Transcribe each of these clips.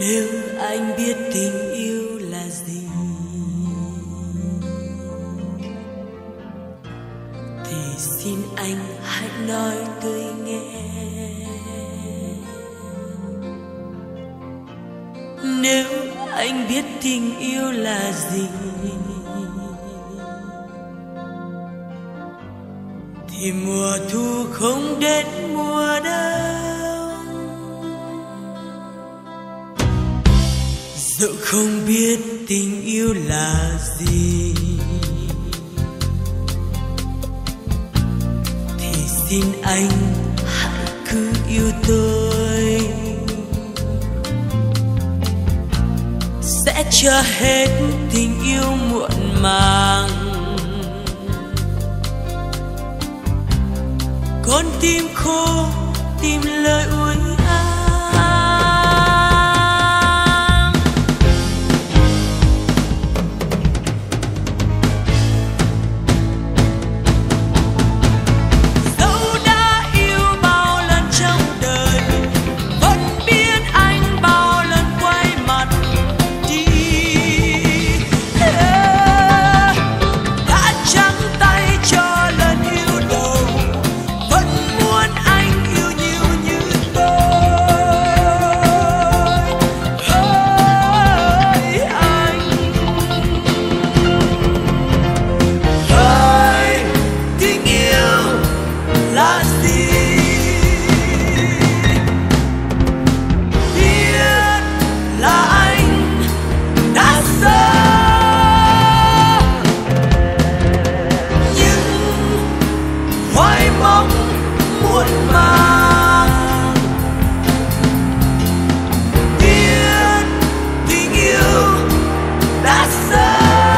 Nếu anh biết tình yêu là gì thì xin anh hãy nói tôi nghe. Nếu anh biết tình yêu là gì thì mùa thu không đến mùa đông. Dẫu không biết tình yêu là gì thì xin anh hãy cứ yêu tôi. Sẽ cho hết tình yêu muộn màng, con tim khô tìm lời ủi an. Dẫu đã yêu bao lần trong đời, vẫn biết anh bao lần quay mặt đi. Đã trắng tay cho lần yêu đầu, vẫn muốn anh yêu nhiều như tôi. Hỡi anh, hỡi tình yêu là gì? Biết là anh đã sợ những hoài mong muộn màng. Biết tình yêu đã sợ.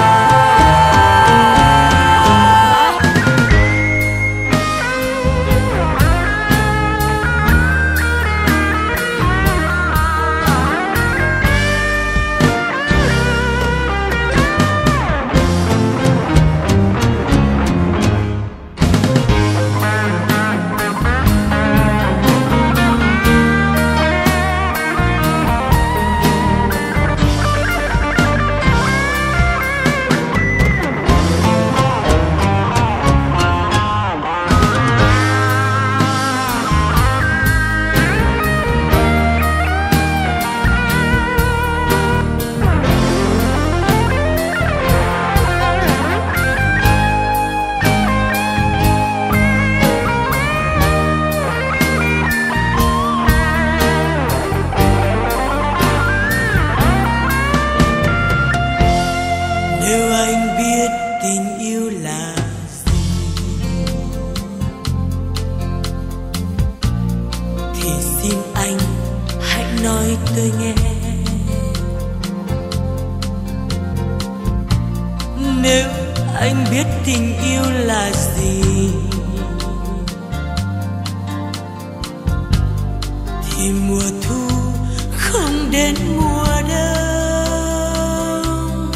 Nếu anh biết tình yêu là gì thì xin anh hãy nói tôi nghe. Nếu anh biết tình yêu là gì thì mùa thu không đến mùa đông.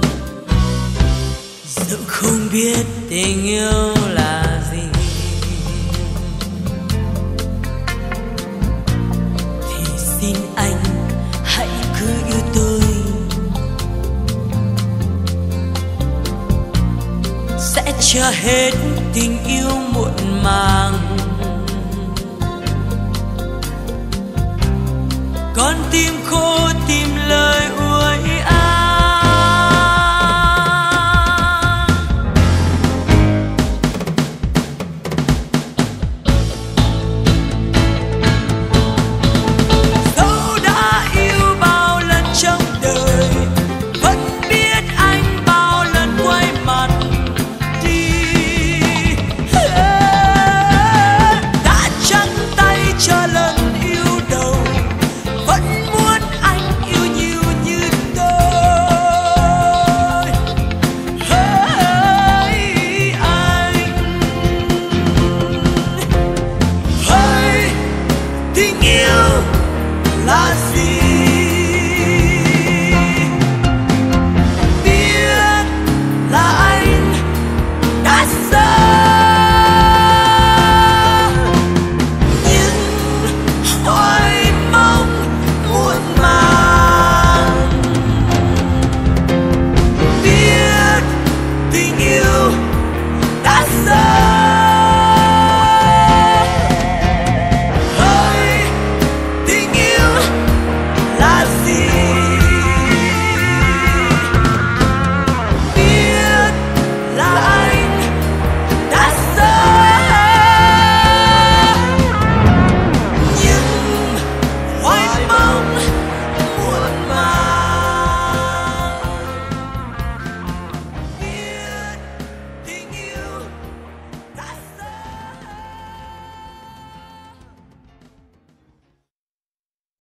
Dẫu không biết tình yêu là gì thì xin anh hãy cứ yêu tôi. Sẽ cho hết tình yêu muộn màng, con tim khô tìm lời